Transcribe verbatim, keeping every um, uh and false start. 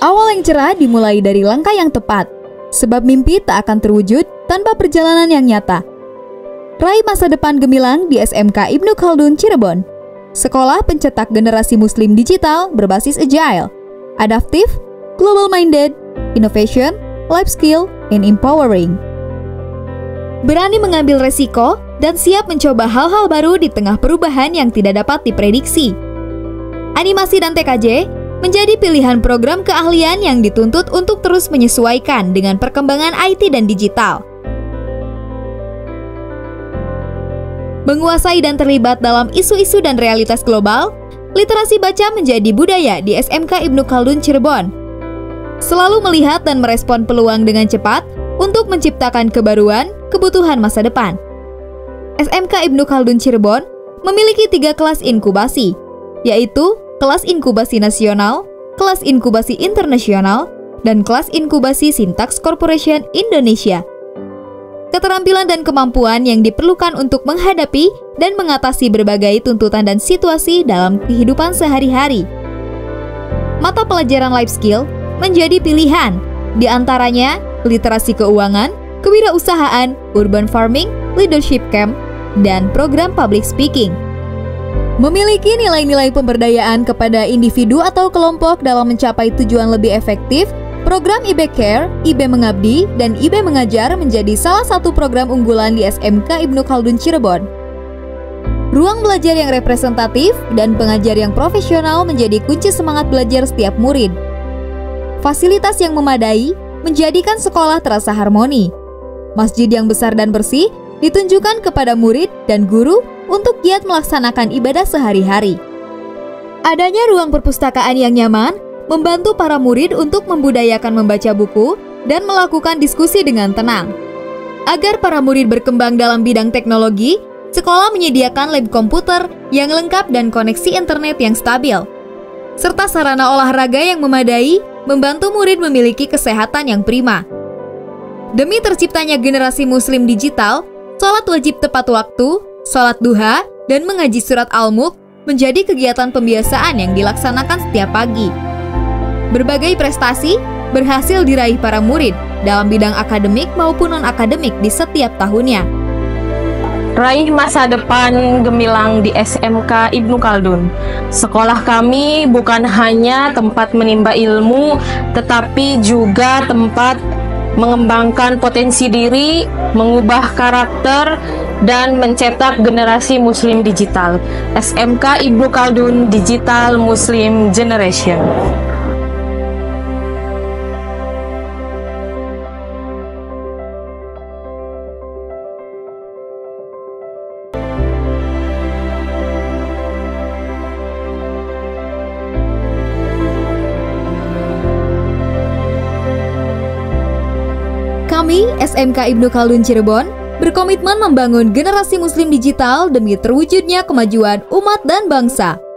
Awal yang cerah dimulai dari langkah yang tepat, sebab mimpi tak akan terwujud tanpa perjalanan yang nyata. Raih masa depan gemilang di S M K Ibnu Khaldun Cirebon. Sekolah pencetak generasi muslim digital berbasis agile, adaptif, global-minded, innovation, life skill, and empowering. Berani mengambil resiko dan siap mencoba hal-hal baru di tengah perubahan yang tidak dapat diprediksi. Animasi dan T K J menjadi pilihan program keahlian yang dituntut untuk terus menyesuaikan dengan perkembangan I T dan digital. Menguasai dan terlibat dalam isu-isu dan realitas global, literasi baca menjadi budaya di S M K Ibnu Khaldun Cirebon. Selalu melihat dan merespon peluang dengan cepat untuk menciptakan kebaruan kebutuhan masa depan. S M K Ibnu Khaldun Cirebon memiliki tiga kelas inkubasi, yaitu kelas inkubasi nasional, kelas inkubasi internasional, dan kelas inkubasi Syntax Corporation Indonesia. Keterampilan dan kemampuan yang diperlukan untuk menghadapi dan mengatasi berbagai tuntutan dan situasi dalam kehidupan sehari-hari. Mata pelajaran life skill menjadi pilihan, di antaranya literasi keuangan, kewirausahaan, urban farming, leadership camp, dan program public speaking. Memiliki nilai-nilai pemberdayaan kepada individu atau kelompok dalam mencapai tujuan lebih efektif, program I B Care, I B Mengabdi, dan I B Mengajar menjadi salah satu program unggulan di S M K Ibnu Khaldun Cirebon. Ruang belajar yang representatif dan pengajar yang profesional menjadi kunci semangat belajar setiap murid. Fasilitas yang memadai menjadikan sekolah terasa harmoni. Masjid yang besar dan bersih ditunjukkan kepada murid dan guru untuk giat melaksanakan ibadah sehari-hari. Adanya ruang perpustakaan yang nyaman membantu para murid untuk membudayakan membaca buku dan melakukan diskusi dengan tenang. Agar para murid berkembang dalam bidang teknologi, sekolah menyediakan lab komputer yang lengkap dan koneksi internet yang stabil, serta sarana olahraga yang memadai membantu murid memiliki kesehatan yang prima. Demi terciptanya generasi muslim digital, sholat wajib tepat waktu, sholat duha, dan mengaji surat Al-Mulk menjadi kegiatan pembiasaan yang dilaksanakan setiap pagi. Berbagai prestasi berhasil diraih para murid dalam bidang akademik maupun non-akademik di setiap tahunnya. Raih masa depan gemilang di S M K Ibnu Khaldun. Sekolah kami bukan hanya tempat menimba ilmu, tetapi juga tempat mengembangkan potensi diri, mengubah karakter, dan mencetak generasi muslim digital. S M K Ibnu Khaldun Digital Muslim Generation. Kami, S M K Ibnu Khaldun Cirebon, berkomitmen membangun generasi muslim digital demi terwujudnya kemajuan umat dan bangsa.